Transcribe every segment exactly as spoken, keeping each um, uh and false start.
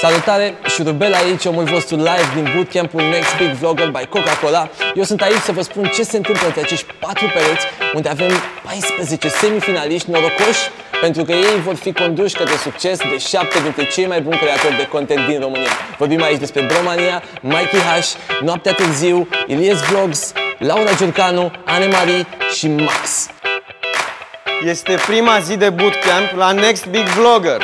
Salutare, Șurubel aici, omul vostru live din bootcamp-ul Next Big Vlogger by Coca-Cola. Eu sunt aici să vă spun ce se întâmplă între acești patru pereți, unde avem paisprezece semifinaliști norocoși, pentru că ei vor fi conduși către succes de șapte dintre cei mai buni creatori de content din România. Vorbim aici despre Bromania, Mikey H, Noaptea Târziu, Ilies Vlogs, Laura Giurcanu, Anne-Marie și Max. Este prima zi de bootcamp la Next Big Vlogger.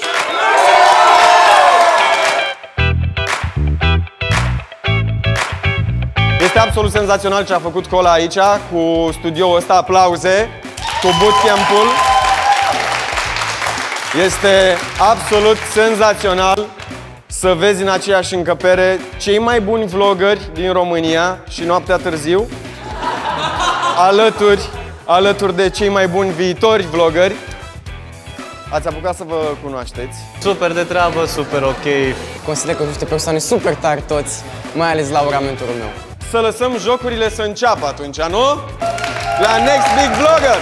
Este absolut senzațional ce a făcut Cola aici, cu studioul ăsta, aplauze, cu bootcamp-ul. Este absolut senzațional să vezi în aceeași încăpere cei mai buni vloggeri din România și Noaptea Târziu, alături, alături de cei mai buni viitori vloggeri. Ați apucat să vă cunoașteți. Super de treabă, super ok. Consider că sunt niște persoane super tari toți, mai ales Laura, mentorul meu. Să lăsăm jocurile să înceapă atunci, nu? La Next Big Vlogger!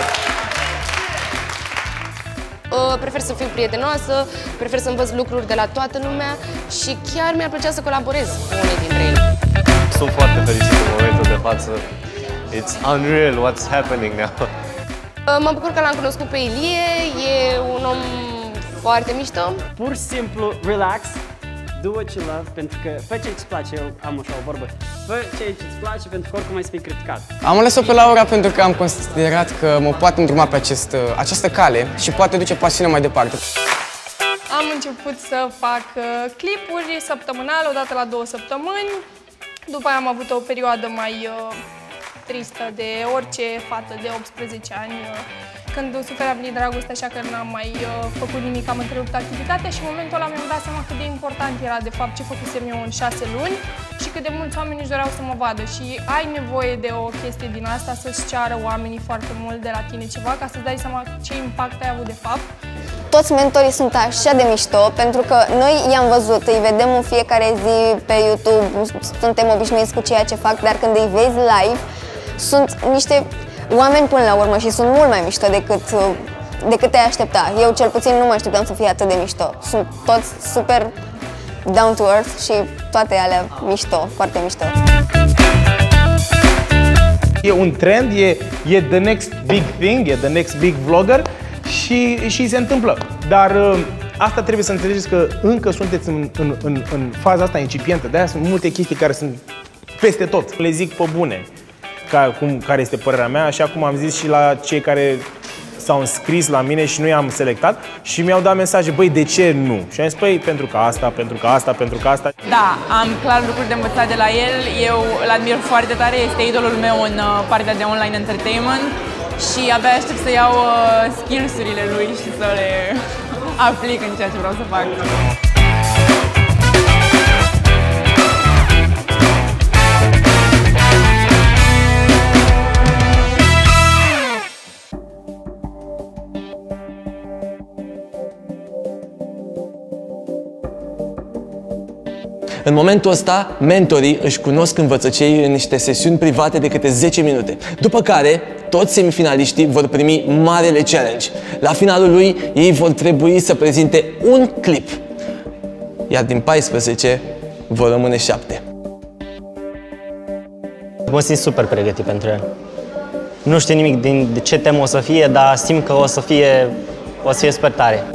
Uh, prefer să fiu prietenoasă, prefer să învăț lucruri de la toată lumea și chiar mi-ar plăcea să colaborez cu unii dintre ei. Sunt foarte fericit în momentul de față. It's unreal what's happening now. Uh, mă bucur că l-am cunoscut pe Ilie, e un om foarte mișto. Pur și simplu, relax, do what you love, pentru că fă ce îți place, eu am așa o vorbă, fă ce îți place pentru că oricum ai să fii criticat. Am ales-o pe Laura pentru că am considerat că mă poate îndruma pe acest, această cale și poate duce pasiunea mai departe. Am început să fac clipuri săptămânal, o dată la două săptămâni. După aia am avut o perioadă mai uh, tristă de orice fată de optsprezece ani, uh, când suferam din dragoste, așa că n-am mai uh, făcut nimic, am întrerupt activitatea și în momentul ăla mi-am dat seama cât de important era de fapt ce făcusem eu în șase luni și cât de mulți oameni își doreau să mă vadă și ai nevoie de o chestie din asta, să-ți ceară oamenii foarte mult de la tine ceva, ca să-ți dai seama ce impact ai avut de fapt. Toți mentorii sunt așa de mișto, pentru că noi i-am văzut, îi vedem în fiecare zi pe YouTube, suntem obișnuiți cu ceea ce fac, dar când îi vezi live, sunt niște oameni până la urmă și sunt mult mai mișto decât, decât te aștepta. Eu cel puțin nu mă așteptam să fie atât de mișto. Sunt toți super down to earth și toate alea mișto, foarte mișto. E un trend, e, e the next big thing, e the next big vlogger și, și se întâmplă. Dar asta trebuie să înțelegeți că încă sunteți în, în, în, în faza asta incipientă. De-aia sunt multe chestii care sunt peste tot. Le zic pe bune. Ca, cum, care este părerea mea, așa cum am zis și la cei care s-au înscris la mine și nu i-am selectat și mi-au dat mesaje, băi, de ce nu? Și am zis, păi, pentru că asta, pentru că asta, pentru că asta. Da, am clar lucruri de învățat de la el, eu îl admir foarte tare, este idolul meu în uh, partea de online entertainment și abia aștept să iau uh, skills-urile lui și să le aplic în ceea ce vreau să fac. În momentul ăsta, mentorii își cunosc învățăceii în niște sesiuni private de câte zece minute, după care toți semifinaliștii vor primi marele challenge. La finalul lui, ei vor trebui să prezinte un clip, iar din paisprezece vor rămâne șapte. Mă simt super pregătit pentru el. Nu știu nimic din de ce temă o să fie, dar simt că o să fie, o să fie super tare.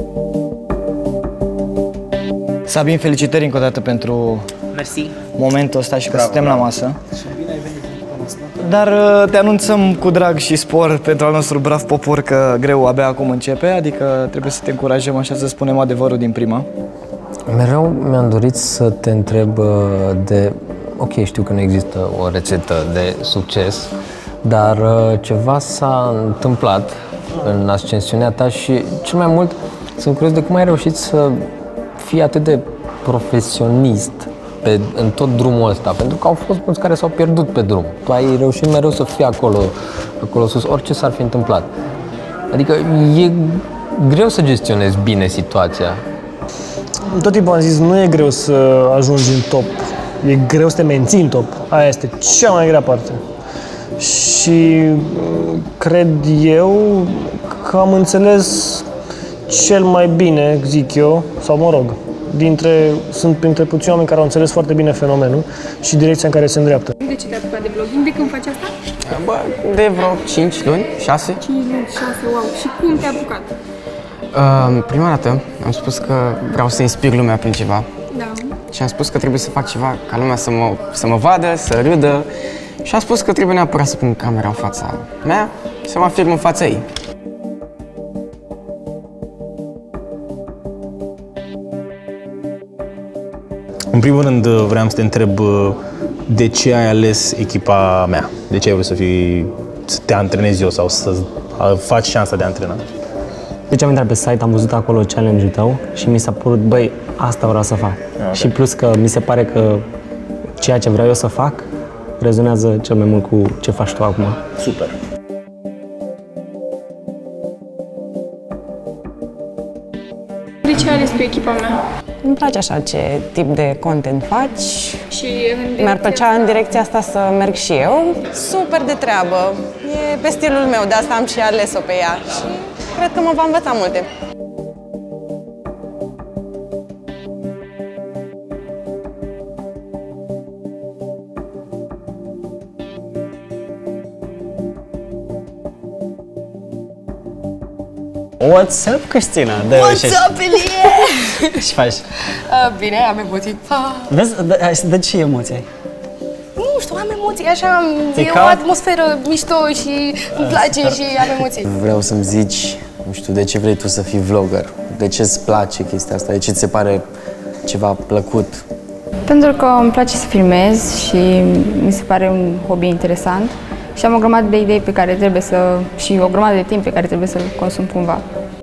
Sabin, felicitări încă o dată pentru Mersi. momentul ăsta și că suntem la masă. Dar te anunțăm cu drag și spor pentru al nostru brav popor că greu abia acum începe, adică trebuie să te încurajăm așa să spunem adevărul din prima. Mereu mi-am dorit să te întreb de... Ok, știu că nu există o rețetă de succes, dar ceva s-a întâmplat în ascensiunea ta și cel mai mult sunt curios de cum ai reușit să fii atât de profesionist pe, în tot drumul ăsta, pentru că au fost mulți care s-au pierdut pe drum. Tu ai reușit mereu să fii acolo, acolo sus, orice s-ar fi întâmplat. Adică e greu să gestionezi bine situația. Tot timpul am zis, nu e greu să ajungi în top, e greu să te menții în top. Aia este cea mai grea parte. Și cred eu că am înțeles cel mai bine, zic eu, sau mă rog, dintre, sunt printre puțini oameni care au înțeles foarte bine fenomenul și direcția în care se îndreaptă. De ce te-ai apucat de vlogging? De când faci asta? Bă, de vreo cinci luni, șase. cinci luni, șase, wow. Și cum te-ai apucat? Uh, prima dată am spus că vreau să inspir lumea prin ceva. Da. Și am spus că trebuie să fac ceva ca lumea să mă, să mă vadă, să râdă. Și am spus că trebuie neapărat să pun camera în fața mea, să mă afirm în fața ei. În primul rând vreau să te întreb de ce ai ales echipa mea? De ce ai vrut să, fii, să te antrenezi eu sau să faci șansa de antrenat? Deci am intrat pe site, am văzut acolo challenge-ul tău și mi s-a părut, băi, asta vreau să fac. Okay. Și plus că mi se pare că ceea ce vreau eu să fac rezonează cel mai mult cu ce faci tu acum. Super! De ce ai ales pe echipa mea? Îmi place așa ce tip de content faci. Și mi-ar plăcea în direcția asta să merg și eu. Super de treabă. E pe stilul meu, de asta am și ales-o pe ea. Și cred că mă va învăța multe. What's up, Cristina? De What's up, Ilie? Ce faci? Uh, bine, am emoții. Ah. Vezi, de, de ce emoții ai? Nu știu, am emoții, așa, Ți e o ca... atmosferă mișto și îmi place și am emoții. Vreau să-mi zici, nu știu, de ce vrei tu să fii vlogger? De ce îți place chestia asta? De ce ți se pare ceva plăcut? Pentru că îmi place să filmez și mi se pare un hobby interesant și am o grămadă de idei pe care trebuie să... și o grămadă de timp pe care trebuie să-l consum cumva.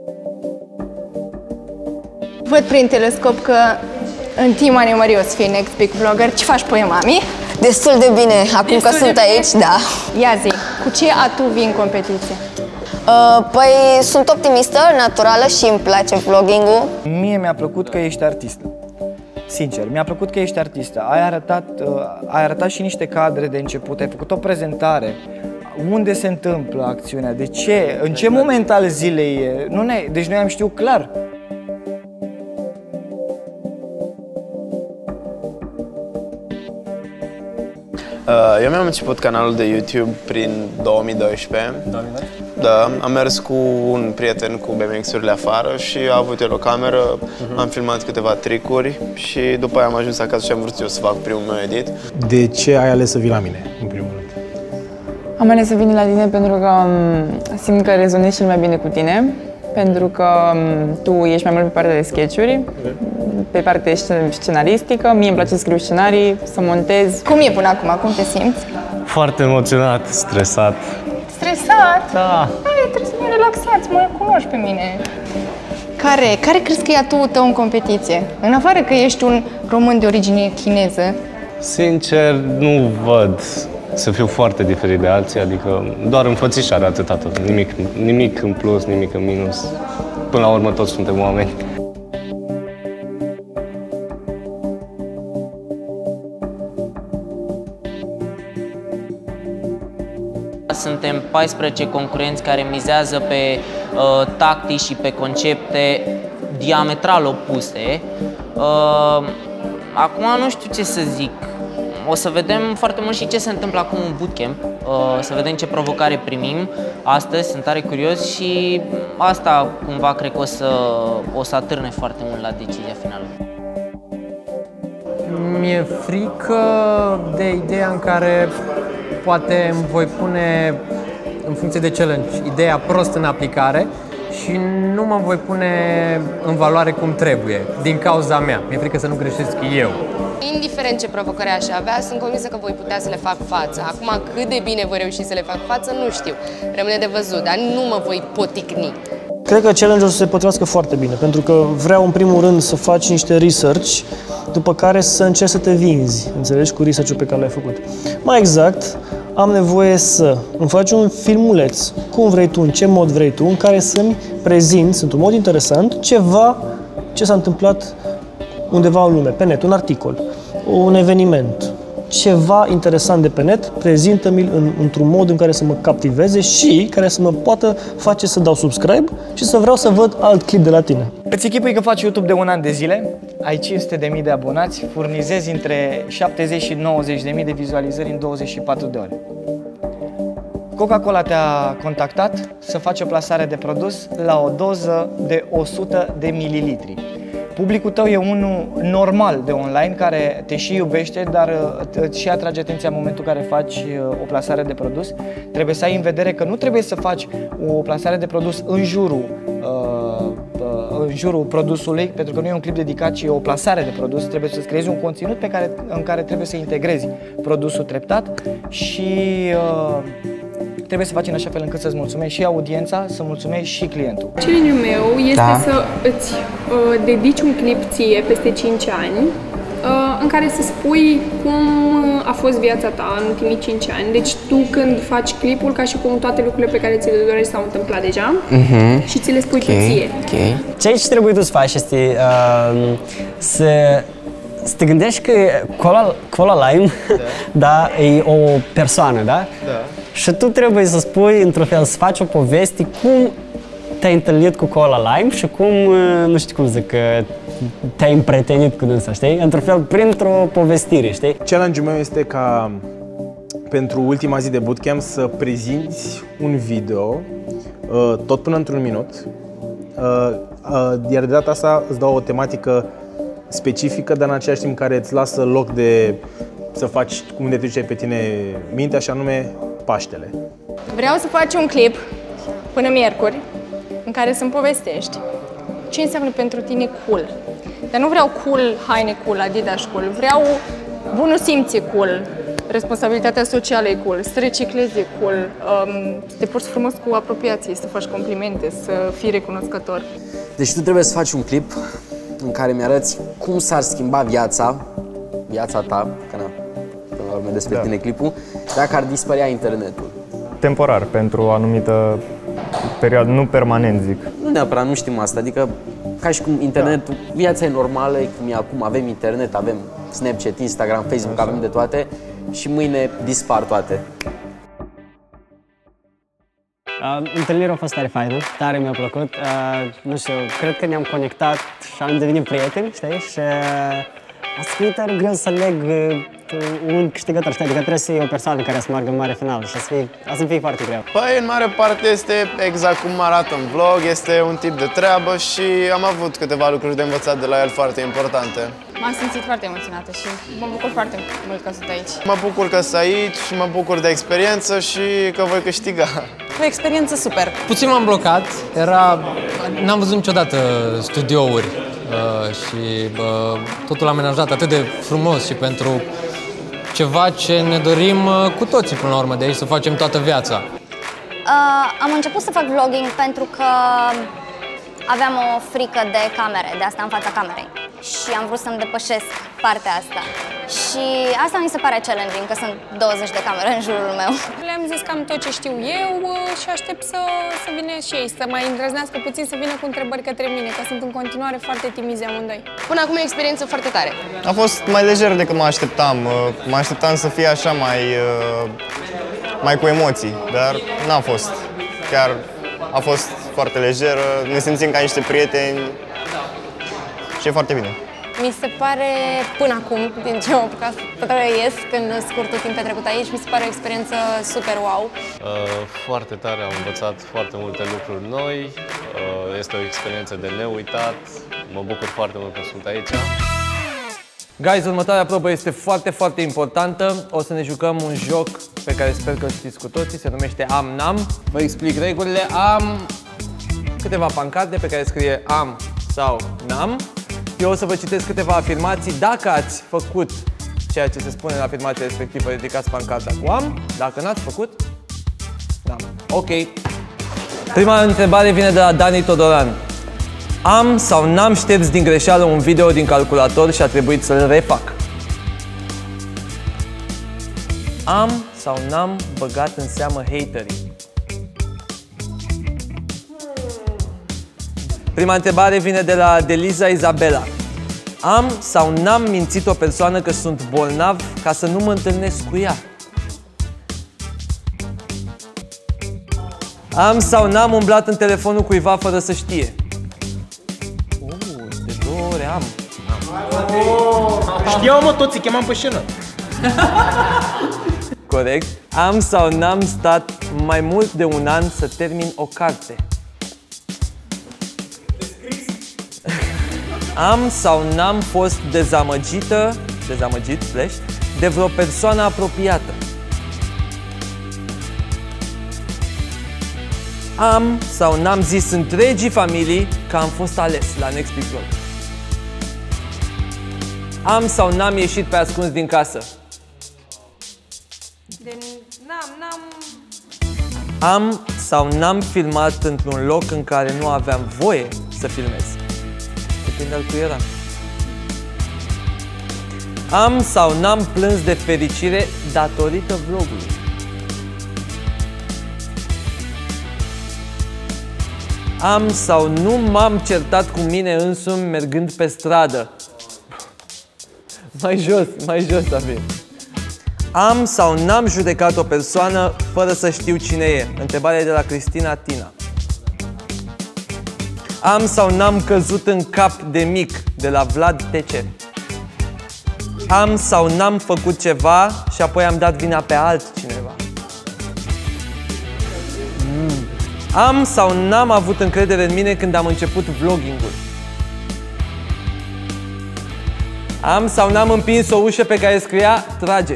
Văd prin telescop că în team animării o să fii next big vlogger. Ce faci, poe, mami? Destul de bine, acum Destul că sunt bine. aici, da. Ia zi, cu ce atu vii în competiție? Uh, păi sunt optimistă, naturală și îmi place vlogging-ul. Mie mi-a plăcut că ești artistă. Sincer, mi-a plăcut că ești artistă. Ai arătat, uh, ai arătat și niște cadre de început, ai făcut o prezentare. Unde se întâmplă acțiunea? De ce? În ce moment al zilei e? Nu ne, deci noi am știut clar. Eu mi-am început canalul de YouTube prin două mii doisprezece. două mii doisprezece? Da, am mers cu un prieten cu B M X-urile afară și a avut el o cameră, uh-huh. am filmat câteva tricuri și după aia am ajuns acasă și am vrut eu să fac primul meu edit. De ce ai ales să vii la mine, în primul rând? Am ales să vin la tine pentru că simt că rezonez cel mai bine cu tine, pentru că tu ești mai mult pe partea de sketch-uri, okay. pe partea scenaristică, mie îmi place să scriu scenarii, să montez. Cum e până acum? Cum te simți? Foarte emoționat, stresat. Stresat? Da. Hai, trebuie să ne relaxați, mă cunoști pe mine. Care, care crezi că e atu-ul tău în competiție? În afară că ești un român de origine chineză. Sincer, nu văd să fiu foarte diferit de alții, adică doar înfățișare, atâta tot. Nimic, nimic în plus, nimic în minus. Până la urmă toți suntem oameni. Suntem paisprezece concurenți care mizează pe uh, tactici și pe concepte diametral opuse. Uh, acum nu știu ce să zic. O să vedem foarte mult și ce se întâmplă acum în bootcamp, uh, să vedem ce provocare primim astăzi, sunt tare curios și asta cumva cred că o să, o să atârne foarte mult la decizia finală. Mi-e frică de ideea în care poate îmi voi pune, în funcție de challenge, ideea prost în aplicare și nu mă voi pune în valoare cum trebuie, din cauza mea. Mi-e frică să nu greșesc eu. Indiferent ce provocări aș avea, sunt convinsă că voi putea să le fac față. Acum, cât de bine voi reuși să le fac față, nu știu. Rămâne de văzut, dar nu mă voi poticni. Cred că challenge-ul o să se potrivească foarte bine, pentru că vreau în primul rând să faci niște research, după care să încerci să te vinzi, înțelegi, cu research-ul pe care l-ai făcut. Mai exact, am nevoie să îmi faci un filmuleț, cum vrei tu, în ce mod vrei tu, în care să-mi prezinți, într-un mod interesant, ceva ce s-a întâmplat undeva în lume, pe net, un articol, un eveniment, ceva interesant de pe net, prezintă-mi-l în, într-un mod în care să mă captiveze și care să mă poată face să dau subscribe și să vreau să văd alt clip de la tine. Îți închipui că faci YouTube de un an de zile, ai cinci sute de mii de abonați, furnizezi între șaptezeci și nouăzeci de mii de vizualizări în douăzeci și patru de ore. Coca-Cola te-a contactat să faci o plasare de produs la o doză de o sută de mililitri. Publicul tău e unul normal de online, care te și iubește, dar îți și atrage atenția în momentul în care faci o plasare de produs. Trebuie să ai în vedere că nu trebuie să faci o plasare de produs în jurul, în jurul produsului, pentru că nu e un clip dedicat, ci e o plasare de produs. Trebuie să-ți creezi un conținut pe care, în care trebuie să integrezi produsul treptat și trebuie să faci în așa fel încât să-ți mulțumești și audiența, să mulțumești și clientul. Challenge-ul meu este Da. să îți uh, dedici un clip ție peste cinci ani uh, în care să spui cum a fost viața ta în ultimii cinci ani. Deci tu când faci clipul, ca și cum toate lucrurile pe care ți le dorești s-au întâmplat deja Mhm. și ți le spui Ok, tu ție. ok. Ceea ce trebuie tu să faci este uh, să, să te gândești că Cola, Cola Lime da. Da, e o persoană, da? Da. Și tu trebuie să spui, într-un fel, să faci o poveste cum te-ai întâlnit cu Cola Lime și cum, nu știu cum zic, te-ai împrietenit cu dânsa, știi? Într-un fel, printr-o povestire, știi? Challenge-ul meu este ca pentru ultima zi de bootcamp să prezinți un video, uh, tot până într-un minut, uh, uh, iar de data asta îți dau o tematică specifică, dar în același timp care îți lasă loc de să faci cum de trece pe tine mintea, și anume Paștele. Vreau să faci un clip până miercuri în care să-mi povestești ce înseamnă pentru tine cool. Dar nu vreau cool, haine cool, Adidas cool, vreau bunul simț e cool, responsabilitatea socială e cool, să reciclezi e cool, um, să te porți frumos cu apropiații, să faci complimente, să fii recunoscător. Deci tu trebuie să faci un clip în care mi-arăți cum s-ar schimba viața, viața ta, că na, până la urmă despre Da. tine clipul, dacă ar dispărea internetul. Temporar, pentru o anumită perioadă, nu permanent, zic. Nu neapărat, nu știm asta, adică ca și cum internetul, viața e normală, e cum e acum, avem internet, avem Snapchat, Instagram, Facebook, avem de toate și mâine dispar toate. Uh, întâlnirea a fost tare faină, tare mi-a plăcut. Uh, nu știu, cred că ne-am conectat și am devenit prieteni, știi? Și uh, asta e tare greu să leg uh, un câștigător, știi? Adică trebuie să fie o persoană care să meargă în mare final și să fie, asta fie foarte greu. Păi, în mare parte este exact cum arată în vlog, este un tip de treabă și am avut câteva lucruri de învățat de la el foarte importante. M-am simțit foarte emoționată și mă bucur foarte mult că sunt aici. Mă bucur că sunt aici și mă bucur de experiență și că voi câștiga. O experiență super. Puțin m-am blocat, era... n-am văzut niciodată studiouri uh, și uh, totul amenajat atât de frumos și pentru ceva ce ne dorim uh, cu toții până la urmă, de aici să facem toată viața. Uh, am început să fac vlogging pentru că aveam o frică de camere, de asta în fața camerei. Și am vrut să-mi depășesc partea asta. Și asta mi se pare challenging, că sunt douăzeci de camere în jurul meu. Le-am zis cam tot ce știu eu și aștept să, să vină și ei, să mai îndrăznească puțin, să vină cu întrebări către mine, că sunt în continuare foarte timizi amândoi. Până acum e o experiență foarte tare. A fost mai lejer decât mă așteptam. Mă așteptam să fie așa mai, mai cu emoții, dar n-a fost. Chiar a fost foarte lejeră, ne simțim ca niște prieteni și e foarte bine. Mi se pare, până acum, din ce am apucat să trăiesc în scurtul timp petrecut aici, mi se pare o experiență super wow. Uh, foarte tare, am învățat foarte multe lucruri noi, uh, este o experiență de neuitat, mă bucur foarte mult că sunt aici. Guys, următoarea probă este foarte, foarte importantă. O să ne jucăm un joc pe care sper că știți cu toții, se numește Am-Nam. Vă explic regulile. Am câteva pancarte pe care scrie Am sau Nam. Eu o să vă citesc câteva afirmații. Dacă ați făcut ceea ce se spune în afirmația respectivă, ridicați pancarta cu Am. Dacă n-ați făcut, Nam. Ok. Prima întrebare vine de la Dani Todoran. Am sau n-am șters din greșeală un video din calculator și a trebuit să-l refac? Am sau n-am băgat în seamă haterii? Prima întrebare vine de la Deliza Izabela. Am sau n-am mințit o persoană că sunt bolnav ca să nu mă întâlnesc cu ea? Am sau n-am umblat în telefonul cuiva fără să știe? Uh, de două ore am. Știau, mă, toți îi chemam pe scenă. Corect. Am sau n-am stat mai mult de un an să termin o carte? Am sau n-am fost dezamăgită, dezamăgit, slash, de vreo persoană apropiată? Am sau n-am zis întregii familii că am fost ales la Next Big Vlog? Am sau n-am ieșit pe ascuns din casă? De n-am, n-am... Am sau n-am filmat într-un loc în care nu aveam voie să filmez? Depinde al cui era. Am sau n-am plâns de fericire datorită vlogului? Am sau nu m-am certat cu mine însumi mergând pe stradă? Mai jos, mai jos avem. Am sau n-am judecat o persoană fără să știu cine e? Întrebarea de la Cristina Tina. Am sau n-am căzut în cap de mic? De la Vlad T C. Am sau n-am făcut ceva și apoi am dat vina pe altcineva? Mm. Am sau n-am avut încredere în mine când am început vlogging-ul? Am sau n-am împins o ușă pe care scria trage?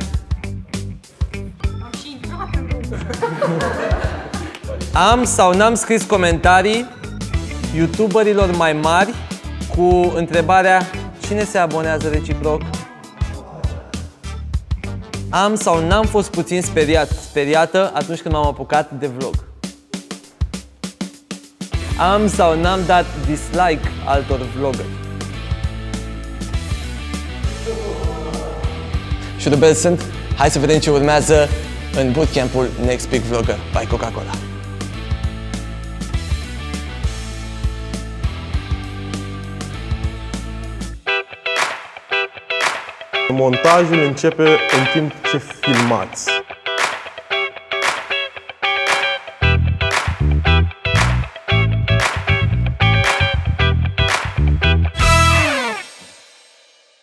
Am sau n-am scris comentarii youtuberilor mai mari cu întrebarea cine se abonează reciproc? Am sau n-am fost puțin speriat, speriată atunci când m-am apucat de vlog? Am sau n-am dat dislike altor vloggeri? Și de sunt, hai să vedem ce urmează în bootcamp-ul Next Big Vlogger by Coca-Cola. Montajul începe în timp ce filmați.